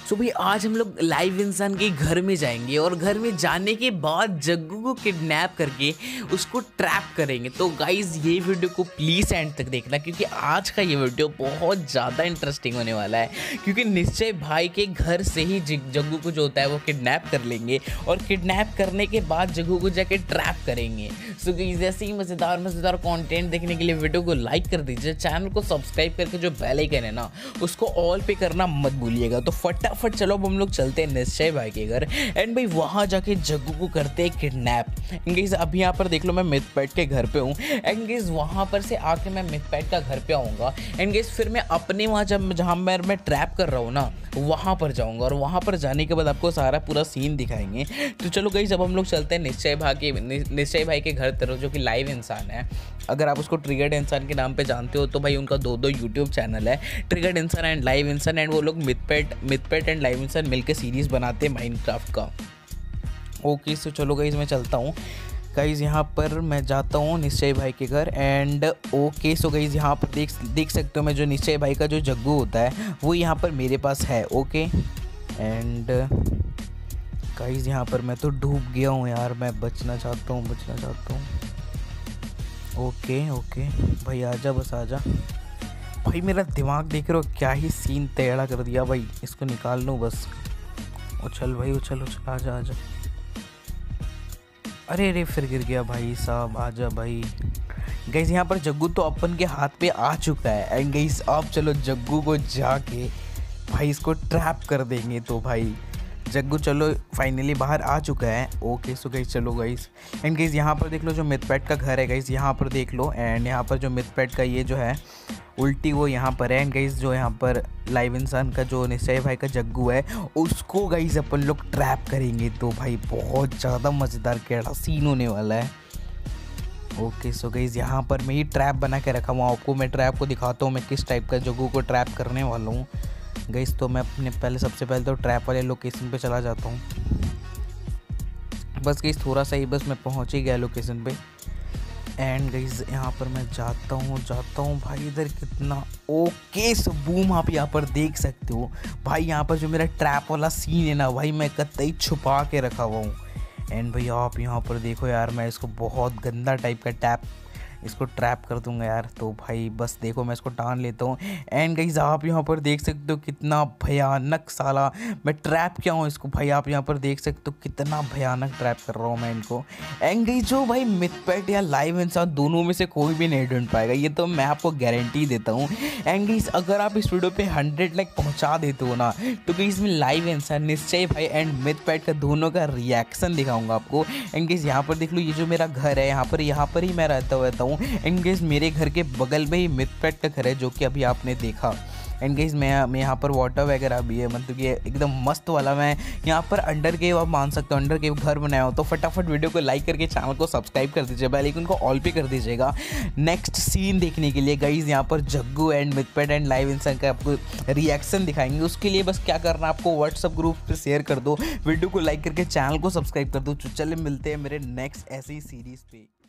सो भाई आज हम लोग लाइव इंसान के घर में जाएंगे और घर में जाने के बाद जग्गू को किडनैप करके उसको ट्रैप करेंगे। तो गाइज ये वीडियो को प्लीज़ एंड तक देखना, क्योंकि आज का ये वीडियो बहुत ज़्यादा इंटरेस्टिंग होने वाला है। क्योंकि निश्चय भाई के घर से ही जग्गू को जो होता है वो किडनैप कर लेंगे और किडनैप करने के बाद जग्गू को जाके ट्रैप करेंगे। सो गाइस ऐसे ही मज़ेदार कंटेंट देखने के लिए वीडियो को लाइक कर दीजिए, चैनल को सब्सक्राइब करके जो बेल आइकन है ना उसको ऑल पे करना मत भूलिएगा। तो फटाफट चलो अब हम लोग चलते हैं निश्चय भाई के घर एंड भाई वहाँ जाके जग्गू को करते हैं किडनैप। गाइस अभी यहाँ पर देख लो मैं मिथपेट के घर पे हूँ एंड गाइस वहाँ पर से आके मैं मिथपेट का घर पे आऊँगा एंड गाइस फिर मैं अपने वहाँ जहाँ मैं ट्रैप कर रहा हूँ ना वहाँ पर जाऊँगा और वहाँ पर जाने के बाद आपको सारा पूरा सीन दिखाएंगे। तो चलो गाइस अब हम लोग चलते हैं निश्चय भाई के घर तरफ, जो कि लाइव इंसान है। अगर आप उसको ट्रिगर्ड इंसान के नाम पे जानते हो तो भाई उनका दो यूट्यूब चैनल है, ट्रिगर्ड इंसान एंड लाइव इंसान, एंड वो लोग मिथपेट एंड लाइव इंसान मिलकर सीरीज़ बनाते हैं माइनक्राफ्ट का। ओके सो चलो गाइस मैं चलता हूँ गाइस, यहाँ पर मैं जाता हूँ निश्चय भाई के घर एंड ओके सो गाइस यहाँ पर देख सकते हो मैं जो निश्चय भाई का जो जग्गू होता है वो यहाँ पर मेरे पास है। ओके एंड गाइस यहाँ पर मैं तो डूब गया हूँ यार, मैं बचना चाहता हूँ। ओके भाई आजा, बस आजा भाई। मेरा दिमाग देख रहे हो क्या ही सीन टेढ़ा कर दिया भाई, इसको निकाल लूँ बस। उछल भाई उछल, आजा। अरे फिर गिर गया भाई साहब, आजा भाई। गाइस यहाँ पर जग्गू तो अपन के हाथ पे आ चुका है एंड गाइस अब चलो जग्गू को जाके भाई इसको ट्रैप कर देंगे। तो भाई जग्गू चलो फाइनली बाहर आ चुका है। ओके सो गाइस चलो गाइस एंड गाइस यहाँ पर देख लो जो मिथपेट का घर है गाइस, यहाँ पर देख लो एंड यहाँ पर जो मिथपेट का ये जो है उल्टी वो यहाँ पर है एंड गाइस जो यहाँ पर लाइव इंसान का जो निश्चय भाई का जग्गू है उसको गाइस अपन लोग ट्रैप करेंगे। तो भाई बहुत ज़्यादा मज़ेदार कैसा सीन होने वाला है। ओके सो गाइस यहाँ पर मैं ही ट्रैप बना के रखा हूँ, आपको मैं ट्रैप को दिखाता हूँ मैं किस टाइप का जग्गू को ट्रैप करने वाला हूँ गाइस। तो मैं अपने सबसे पहले तो ट्रैप वाले लोकेशन पे चला जाता हूँ। बस गाइस थोड़ा सा ही बस मैं पहुँच ही गया लोकेशन पे एंड गाइस यहाँ पर मैं जाता हूँ भाई इधर कितना ओके सो बूम आप यहाँ पर देख सकते हो भाई। यहाँ पर जो मेरा ट्रैप वाला सीन है ना भाई मैं कतई छुपा के रखा हुआ हूँ एंड भाई आप यहाँ पर देखो यार मैं इसको बहुत गंदा टाइप का इसको ट्रैप कर दूंगा यार। तो भाई बस देखो मैं इसको टान लेता हूँ एंड गाइस आप यहाँ पर देख सकते हो कितना भयानक साला मैं ट्रैप किया हूँ इसको भाई। आप यहाँ पर देख सकते हो कितना भयानक ट्रैप कर रहा हूँ मैं इनको एंड गाइस जो भाई मिथपेट या लाइव इंसान दोनों में से कोई भी नहीं ढूंढ पाएगा, ये तो मैं आपको गारंटी देता हूँ। एंड गाइस अगर आप इस वीडियो पे 100 लाइक पहुँचा देते हो ना तो गाइस में लाइव इंसान निश्चय भाई एंड मिथपेट का दोनों का रिएक्शन दिखाऊंगा आपको। एंड गाइस यहाँ पर देख लो ये जो मेरा घर है यहाँ पर ही मैं रहता हूँ एंड गाइस मेरे घर के बगल में ही मिथपेट का घर है जो कि अभी आपने देखा। एंड गाइस मैं यहाँ पर वाटर वगैरह भी है, मतलब ये एकदम मस्त वाला मैं यहाँ पर अंडर केव आप मान सकते हो अंडर केव घर बनाया हो। तो फटाफट वीडियो को लाइक करके चैनल को सब्सक्राइब कर दीजिए, बेल आइकन को ऑल पे कर दीजिएगा नेक्स्ट सीन देखने के लिए। गाइस यहाँ पर Jaggu and Mythpat and live इंसान का आपको रिएक्शन दिखाएंगे, उसके लिए बस क्या करना आपको व्हाट्सअप ग्रुप पर शेयर कर दो, वीडियो को लाइक करके चैनल को सब्सक्राइब कर दो। चलिए मिलते हैं मेरे नेक्स्ट ऐसी सीरीज़ पे।